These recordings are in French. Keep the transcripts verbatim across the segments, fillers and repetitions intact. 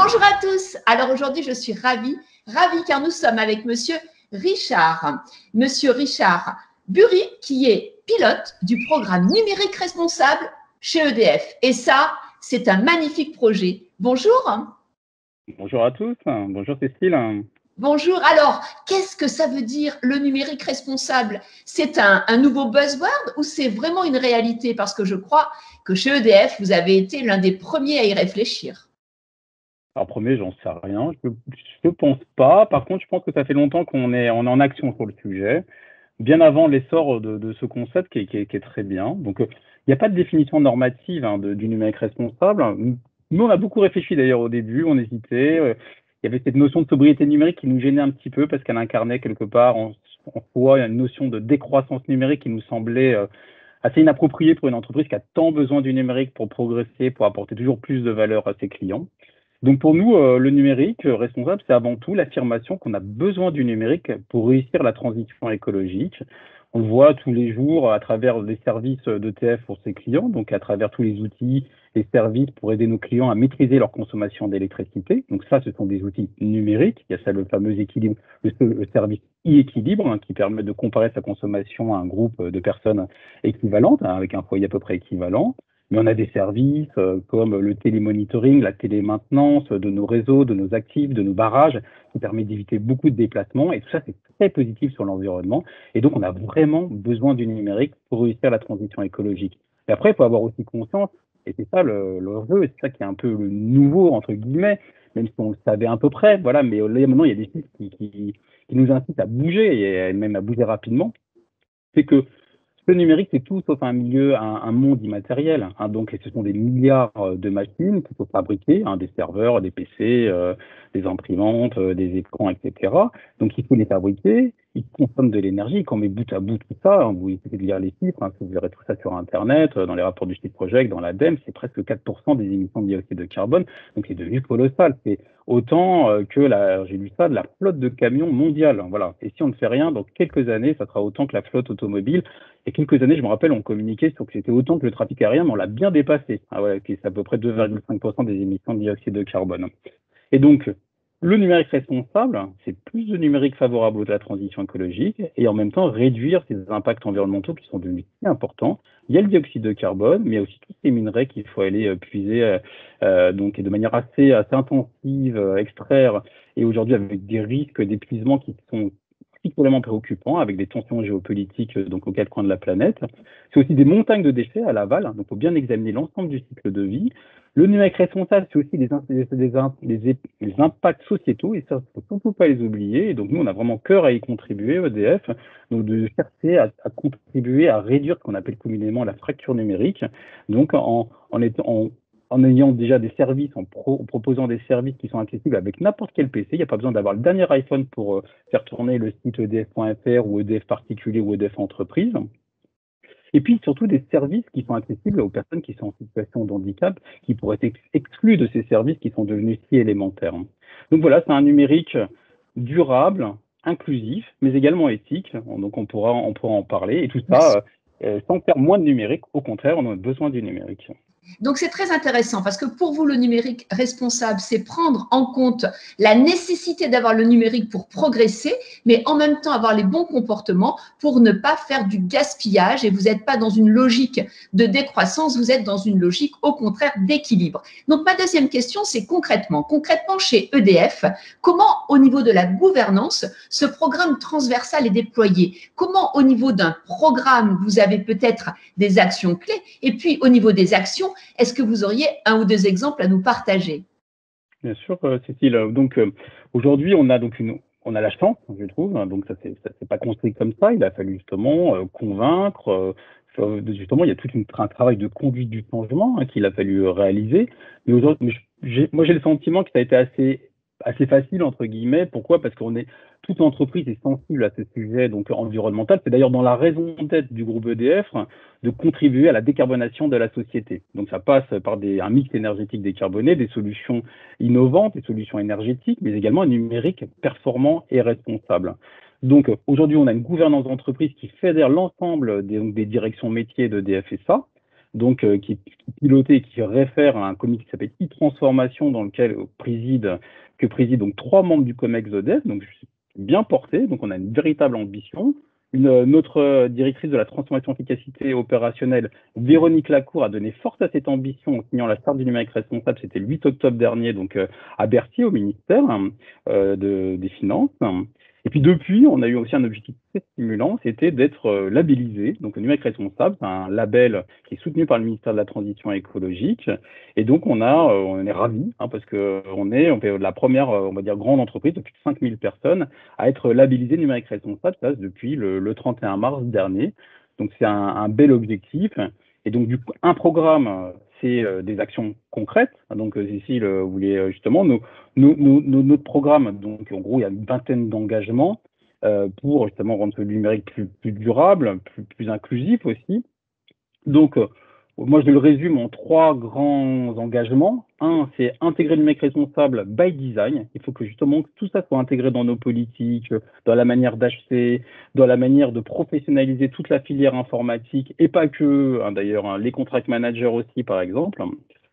Bonjour à tous. Alors aujourd'hui, je suis ravie, ravie car nous sommes avec Monsieur Richard, Monsieur Richard Burry, qui est pilote du programme numérique responsable chez E D F. Et ça, c'est un magnifique projet. Bonjour. Bonjour à tous. Bonjour Cécile. Bonjour. Alors, qu'est-ce que ça veut dire le numérique responsable? C'est un, un nouveau buzzword ou c'est vraiment une réalité? Parce que je crois que chez E D F, vous avez été l'un des premiers à y réfléchir. Alors, premier, j'en sais rien. Je ne pense pas. Par contre, je pense que ça fait longtemps qu'on est, on est en action sur le sujet, bien avant l'essor de, de ce concept qui est, qui est, qui est très bien. Donc, euh, il n'y a pas de définition normative hein, de, du numérique responsable. Nous, on a beaucoup réfléchi d'ailleurs au début, on hésitait. Euh, il y avait cette notion de sobriété numérique qui nous gênait un petit peu parce qu'elle incarnait quelque part en, en soi une notion de décroissance numérique qui nous semblait euh, assez inappropriée pour une entreprise qui a tant besoin du numérique pour progresser, pour apporter toujours plus de valeur à ses clients. Donc pour nous, euh, le numérique euh, responsable, c'est avant tout l'affirmation qu'on a besoin du numérique pour réussir la transition écologique. On le voit tous les jours à travers les services d'E T F pour ses clients, donc à travers tous les outils, les services pour aider nos clients à maîtriser leur consommation d'électricité. Donc ça, ce sont des outils numériques. Il y a ça le fameux équilibre, le, le service e-équilibre hein, qui permet de comparer sa consommation à un groupe de personnes équivalentes, hein, avec un foyer à peu près équivalent. Mais on a des services euh, comme le télémonitoring, la télémaintenance de nos réseaux, de nos actifs, de nos barrages, qui permet d'éviter beaucoup de déplacements. Et tout ça, c'est très positif sur l'environnement. Et donc, on a vraiment besoin du numérique pour réussir la transition écologique. Et après, il faut avoir aussi conscience, et c'est ça le, le jeu, et c'est ça qui est un peu le nouveau, entre guillemets, même si on le savait à peu près, voilà, mais là, maintenant, il y a des chiffres qui, qui, qui nous incitent à bouger, et même à bouger rapidement. C'est que le numérique, c'est tout sauf un milieu, un, un monde immatériel. Hein, donc, ce sont des milliards de machines qu'il faut fabriquer, hein, des serveurs, des P C, euh, des imprimantes, euh, des écrans, et cetera. Donc, il faut les fabriquer. Ils consomment de l'énergie. Quand on met bout à bout tout ça, hein, vous pouvez lire les chiffres, hein, vous verrez tout ça sur Internet, dans les rapports du Site Project, dans l'ADEME, c'est presque quatre pour cent des émissions de dioxyde de carbone. Donc, c'est devenu colossal. C'est autant euh, que, la, j'ai lu ça, de la flotte de camions mondiale. Voilà. Et si on ne fait rien, dans quelques années, ça sera autant que la flotte automobile. Il y a quelques années, je me rappelle, on communiquait sur que c'était autant que le trafic aérien, mais on l'a bien dépassé. Ah ouais, c'est à peu près deux virgule cinq pour cent des émissions de dioxyde de carbone. Et donc, le numérique responsable, c'est plus de numérique favorable à la transition écologique et en même temps réduire ces impacts environnementaux qui sont devenus si importants. Il y a le dioxyde de carbone, mais il y a aussi tous ces minerais qu'il faut aller puiser euh, donc, et de manière assez, assez intensive, euh, extraire, et aujourd'hui avec des risques d'épuisement qui sont particulièrement préoccupants, avec des tensions géopolitiques donc aux quatre coins de la planète. C'est aussi des montagnes de déchets à l'aval, donc il faut bien examiner l'ensemble du cycle de vie. Le numérique responsable, c'est aussi les, les, les, les impacts sociétaux, et ça, il ne faut surtout pas les oublier. Et donc nous, on a vraiment cœur à y contribuer, E D F, donc de chercher à, à contribuer à réduire ce qu'on appelle communément la fracture numérique, donc en, en, étant, en en ayant déjà des services, en, pro, en proposant des services qui sont accessibles avec n'importe quel P C. Il n'y a pas besoin d'avoir le dernier iPhone pour euh, faire tourner le site E D F point F R ou E D F particulier ou E D F entreprise. Et puis surtout des services qui sont accessibles aux personnes qui sont en situation de handicap, qui pourraient être exclus de ces services qui sont devenus si élémentaires. Donc voilà, c'est un numérique durable, inclusif, mais également éthique. Donc on pourra, on pourra en parler. Et tout ça euh, sans faire moins de numérique. Au contraire, on a besoin du numérique. Donc, c'est très intéressant parce que pour vous, le numérique responsable, c'est prendre en compte la nécessité d'avoir le numérique pour progresser, mais en même temps avoir les bons comportements pour ne pas faire du gaspillage. Et vous n'êtes pas dans une logique de décroissance, vous êtes dans une logique, au contraire, d'équilibre. Donc, ma deuxième question, c'est concrètement, concrètement chez E D F, comment, au niveau de la gouvernance, ce programme transversal est déployé? Comment, au niveau d'un programme, vous avez peut-être des actions clés? Et puis, au niveau des actions, est-ce que vous auriez un ou deux exemples à nous partager? Bien sûr, euh, Cécile. Donc euh, aujourd'hui, on a donc une, on a la chance, je trouve. Donc ça c'est, ça s'est pas construit comme ça. Il a fallu justement euh, convaincre. Euh, justement, il y a tout une, un travail de conduite du changement hein, qu'il a fallu réaliser. Mais aujourd'hui, j'ai, moi j'ai le sentiment que ça a été assez assez facile entre guillemets. Pourquoi? Parce qu'on est toute entreprise est sensible à ce sujet donc environnemental. C'est d'ailleurs dans la raison d'être du groupe E D F de contribuer à la décarbonation de la société. Donc ça passe par des, un mix énergétique décarboné, des solutions innovantes, des solutions énergétiques, mais également un numérique performant et responsable. Donc aujourd'hui, on a une gouvernance d'entreprise qui fédère l'ensemble des, des directions métiers d'E D F S A. donc euh, qui est piloté, qui réfère à un comité qui s'appelle e-transformation, dans lequel préside, que préside donc trois membres du COMEX de Dev, donc je suis bien porté, donc on a une véritable ambition. Une, notre directrice de la transformation efficacité opérationnelle, Véronique Lacour, a donné force à cette ambition en signant la charte du numérique responsable, c'était le huit octobre dernier, donc euh, à Bercy, au ministère euh, de, des Finances. Et puis depuis, on a eu aussi un objectif très stimulant, c'était d'être euh, labellisé. Donc le numérique responsable, c'est un label qui est soutenu par le ministère de la Transition écologique. Et donc on a, euh, on est ravis hein, parce que on est, on fait la première, euh, on va dire grande entreprise de plus de cinq mille personnes à être labellisé numérique responsable, ça depuis le, le trente et un mars dernier. Donc c'est un, un bel objectif. Et donc du coup, un programme, c'est euh, des actions concrètes. Donc Cécile, euh, vous voulez justement nos, nos, nos, notre programme. Donc en gros, il y a une vingtaine d'engagements euh, pour justement rendre le numérique plus, plus durable, plus, plus inclusif aussi. Donc euh, moi, je le résume en trois grands engagements. Un, c'est intégrer le numérique responsable by design. Il faut que justement que tout ça soit intégré dans nos politiques, dans la manière d'acheter, dans la manière de professionnaliser toute la filière informatique et pas que, hein, d'ailleurs, hein, les contract managers aussi, par exemple.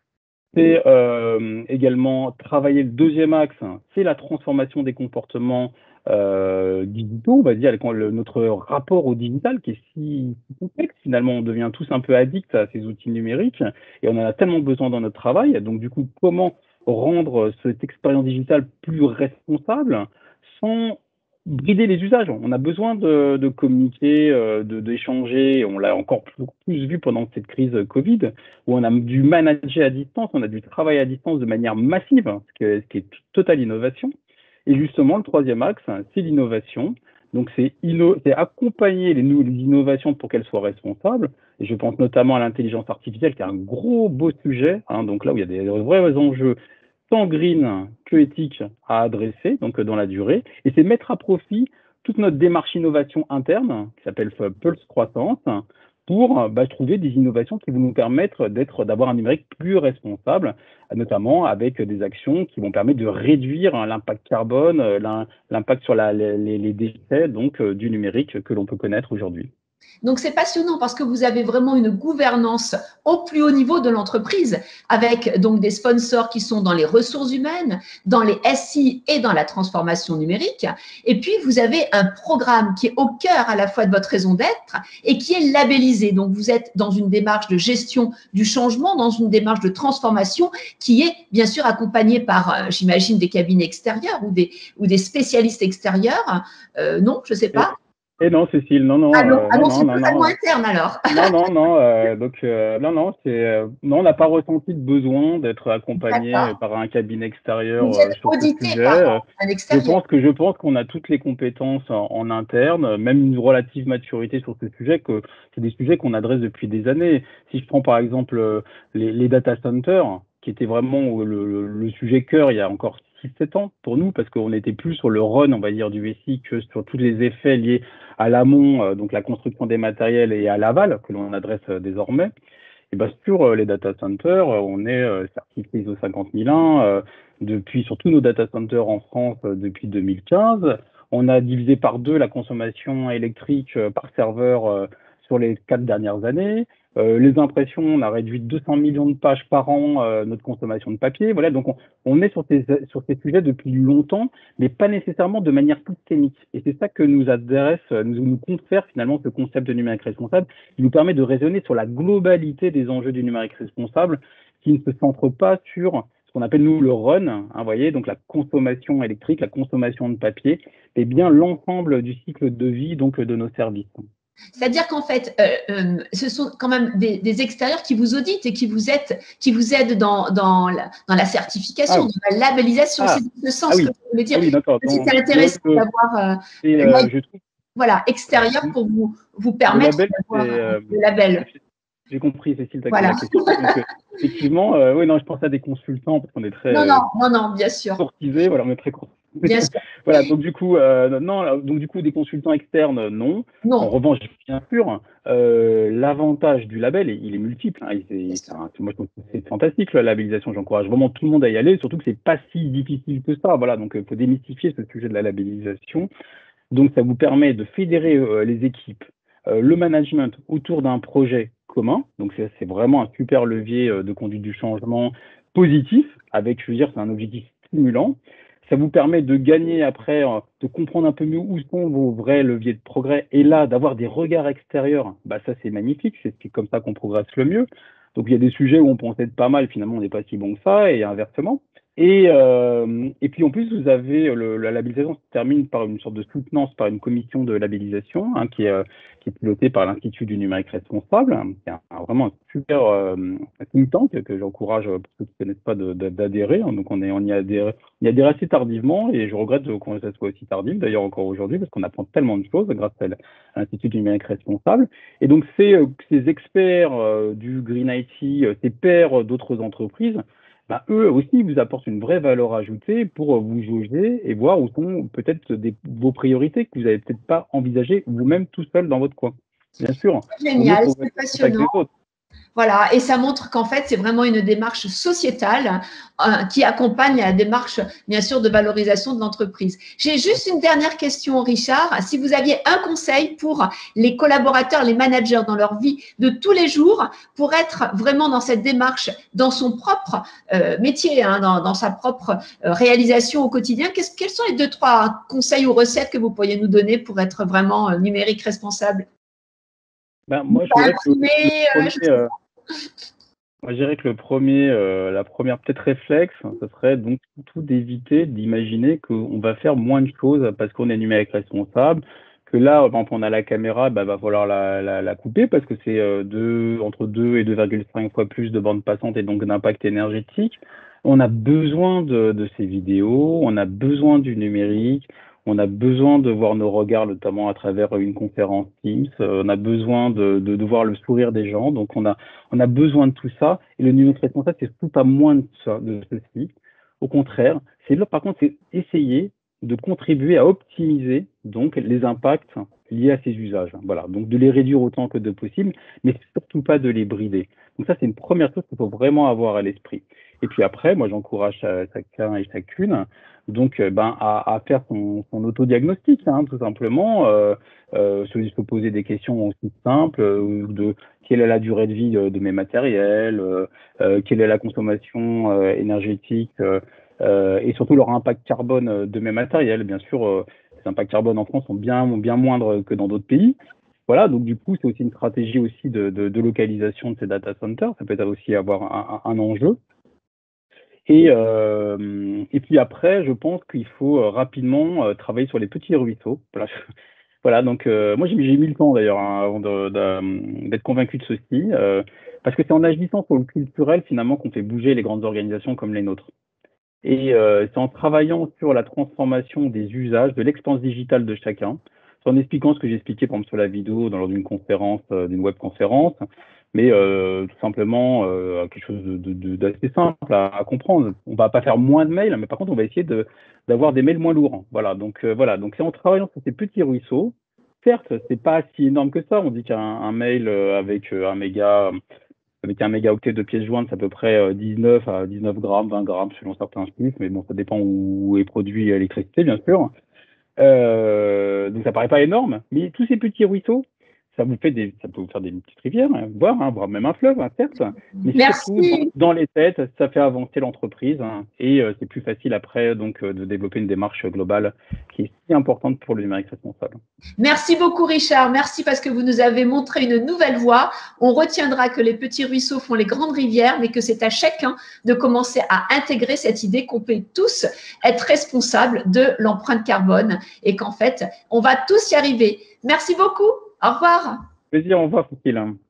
C'est euh, également travailler le deuxième axe, c'est la transformation des comportements euh, digitaux, on va dire, le, notre rapport au digital qui est si, si complexe. Finalement, on devient tous un peu addicts à ces outils numériques et on en a tellement besoin dans notre travail. Donc, du coup, comment rendre cette expérience digitale plus responsable sans brider les usages? On a besoin de, de communiquer, euh, de, d'échanger. On l'a encore plus, plus vu pendant cette crise Covid, où on a dû manager à distance, on a dû travailler à distance de manière massive, ce qui est, ce qui est totale innovation. Et justement, le troisième axe, c'est l'innovation. Donc, c'est, c'est accompagner les, les innovations pour qu'elles soient responsables. Et je pense notamment à l'intelligence artificielle, qui est un gros, beau sujet. Hein, donc là où il y a des vrais enjeux, tant green que éthique, à adresser, donc dans la durée. Et c'est mettre à profit toute notre démarche innovation interne, qui s'appelle Pulse Croissance, pour bah, trouver des innovations qui vont nous permettre d'être, d'avoir un numérique plus responsable, notamment avec des actions qui vont permettre de réduire hein, l'impact carbone, l'impact sur la, les, les déchets donc, euh, du numérique que l'on peut connaître aujourd'hui. Donc, c'est passionnant parce que vous avez vraiment une gouvernance au plus haut niveau de l'entreprise avec donc des sponsors qui sont dans les ressources humaines, dans les S I et dans la transformation numérique. Et puis, vous avez un programme qui est au cœur à la fois de votre raison d'être et qui est labellisé. Donc, vous êtes dans une démarche de gestion du changement, dans une démarche de transformation qui est bien sûr accompagnée par, j'imagine, des cabines extérieures ou des, ou des spécialistes extérieurs. Euh, non, je ne sais pas. Et non, Cécile, non, non. Ah non, euh, ah non, non, c'est non, totalement non, interne alors. Non, non, non. Euh, donc, euh, non, non, c'est, euh, non, on n'a pas ressenti de besoin d'être accompagné par un cabinet extérieur Vous euh, êtes sur ce audité sujet. par un Je extérieur. pense que je pense qu'on a toutes les compétences en, en interne, même une relative maturité sur ce sujet, que c'est des sujets qu'on adresse depuis des années. Si je prends par exemple les, les data centers, qui était vraiment le, le, le sujet cœur il y a encore six sept ans pour nous, parce qu'on était plus sur le run, on va dire, du S I que sur tous les effets liés à l'amont, euh, donc la construction des matériels, et à l'aval, que l'on adresse euh, désormais. Et ben, sur euh, les data centers, euh, on est euh, certifié I S O cinquante mille un euh, depuis, sur tous nos data centers en France euh, depuis deux mille quinze. On a divisé par deux la consommation électrique euh, par serveur euh, sur les quatre dernières années. Euh, les impressions, on a réduit de deux cents millions de pages par an euh, notre consommation de papier. Voilà, donc on, on est sur ces, sur ces sujets depuis longtemps, mais pas nécessairement de manière systémique. Et c'est ça que nous adresse, nous, nous confère finalement ce concept de numérique responsable, qui nous permet de raisonner sur la globalité des enjeux du numérique responsable, qui ne se centre pas sur ce qu'on appelle nous le run, hein, vous voyez, donc la consommation électrique, la consommation de papier, et bien l'ensemble du cycle de vie donc de nos services. C'est-à-dire qu'en fait, euh, euh, ce sont quand même des, des extérieurs qui vous auditent et qui vous aident, qui vous aident dans, dans, la, dans la certification, ah, dans la labellisation. Ah, c'est dans ce sens ah oui. que je voulais dire. Ah oui, d'accord. C'est intéressant euh, d'avoir euh, euh, je trouve... voilà, extérieur pour vous, vous permettre d'avoir euh, le label. J'ai compris, Cécile, t'as voilà. la question. Donc, euh, effectivement, euh, oui, non, je pense à des consultants parce qu'on est très. Non, non, non, non, bien sûr. Courtisés, voilà, on est très courtisés. Bien sûr. Voilà, donc du coup, euh, non, donc du coup, des consultants externes, non. non. En revanche, bien sûr, euh, l'avantage du label, il est multiple. Hein, c'est, un, moi, je trouve que c'est fantastique la labellisation. J'encourage vraiment tout le monde à y aller, surtout que c'est pas si difficile que ça. Voilà, donc il faut démystifier ce sujet de la labellisation. Donc, ça vous permet de fédérer euh, les équipes, euh, le management autour d'un projet commun. Donc, c'est vraiment un super levier de conduite du changement positif, avec, je veux dire, c'est un objectif stimulant. Ça vous permet de gagner après, de comprendre un peu mieux où sont vos vrais leviers de progrès. Et là, d'avoir des regards extérieurs, bah ça c'est magnifique, c'est comme ça qu'on progresse le mieux. Donc il y a des sujets où on pensait être pas mal, finalement on n'est pas si bon que ça, et inversement. Et, euh, et puis en plus, vous avez le, la labellisation se termine par une sorte de soutenance par une commission de labellisation hein, qui, est, euh, qui est pilotée par l'Institut du numérique responsable, qui est un, un, vraiment un super euh, think tank que j'encourage pour ceux qui ne connaissent pas d'adhérer. Donc on, est, on y adhère, on y adhère assez tardivement et je regrette que ça soit aussi tardif d'ailleurs encore aujourd'hui parce qu'on apprend tellement de choses grâce à l'Institut du numérique responsable. Et donc ces, ces experts euh, du Green I T, ces pairs d'autres entreprises, bah, eux aussi vous apportent une vraie valeur ajoutée pour vous jauger et voir où sont peut-être vos priorités que vous n'avez peut-être pas envisagées vous-même tout seul dans votre coin. Bien sûr. Génial, c'est passionnant. Voilà, et ça montre qu'en fait, c'est vraiment une démarche sociétale euh, qui accompagne la démarche, bien sûr, de valorisation de l'entreprise. J'ai juste une dernière question, Richard. Si vous aviez un conseil pour les collaborateurs, les managers dans leur vie de tous les jours, pour être vraiment dans cette démarche, dans son propre euh, métier, hein, dans, dans sa propre euh, réalisation au quotidien, quels sont les deux, trois conseils ou recettes que vous pourriez nous donner pour être vraiment euh, numérique responsable? Ben, moi, je dirais que le, le premier, euh, moi, je dirais que le premier, euh, la première peut-être réflexe, ce serait donc tout d'éviter d'imaginer qu'on va faire moins de choses parce qu'on est numérique responsable, que là, par exemple, on a la caméra, bah, va falloir la, la, la couper parce que c'est euh, deux, entre deux et deux virgule cinq fois plus de bande passante et donc d'impact énergétique. On a besoin de, de ces vidéos, on a besoin du numérique. On a besoin de voir nos regards, notamment à travers une conférence Teams. Euh, on a besoin de, de, de voir le sourire des gens. Donc, on a, on a besoin de tout ça. Et le numérique responsable, c'est tout pas moins de, ça, de ceci. Au contraire, c'est là, par contre, c'est essayer de contribuer à optimiser donc les impacts liés à ces usages. Voilà. Donc, de les réduire autant que de possible, mais surtout pas de les brider. Donc, ça, c'est une première chose qu'il faut vraiment avoir à l'esprit. Et puis après, moi, j'encourage chacun et chacune donc ben, à, à faire son, son autodiagnostic, hein, tout simplement, euh, euh, se poser des questions aussi simples, euh, de quelle est la durée de vie de, de mes matériels, euh, euh, quelle est la consommation euh, énergétique euh, euh, et surtout leur impact carbone de mes matériels. Bien sûr, euh, les impacts carbone en France sont bien, bien moindres que dans d'autres pays. Voilà, donc du coup, c'est aussi une stratégie aussi de, de, de localisation de ces data centers. Ça peut être aussi avoir un, un, un enjeu. Et, euh, et puis après, je pense qu'il faut euh, rapidement euh, travailler sur les petits ruisseaux. Voilà, voilà donc euh, moi j'ai mis le temps d'ailleurs hein, avant d'être convaincu de ceci, euh, parce que c'est en agissant sur le culturel finalement qu'on fait bouger les grandes organisations comme les nôtres. Et euh, c'est en travaillant sur la transformation des usages, de l'expérience digitale de chacun, en expliquant ce que j'ai expliqué par exemple sur la vidéo dans lors d'une conférence, euh, d'une webconférence, mais euh, tout simplement euh, quelque chose d'assez simple à, à comprendre. On va pas faire moins de mails, mais par contre on va essayer d'avoir des mails moins lourds. Voilà, donc euh, voilà, donc c'est en travaillant sur ces petits ruisseaux. Certes, c'est pas si énorme que ça. On dit qu'un un mail avec un méga avec un mégaoctet de pièces jointes, c'est à peu près dix-neuf à dix-neuf grammes, vingt grammes selon certains chiffres, mais bon, ça dépend où est produit l'électricité, bien sûr. Euh, donc ça paraît pas énorme, mais tous ces petits ruisseaux, ça vous fait des, ça peut vous faire des petites rivières, hein, voire, hein, voire même un fleuve, hein, certes. Mais Merci. surtout dans, dans les têtes, ça fait avancer l'entreprise hein, et euh, c'est plus facile après donc euh, de développer une démarche globale qui est si importante pour le numérique responsable. Merci beaucoup Richard, merci parce que vous nous avez montré une nouvelle voie. On retiendra que les petits ruisseaux font les grandes rivières, mais que c'est à chacun de commencer à intégrer cette idée qu'on peut tous être responsables de l'empreinte carbone et qu'en fait, on va tous y arriver. Merci beaucoup. Au revoir. Plaisir, au revoir, Cécile.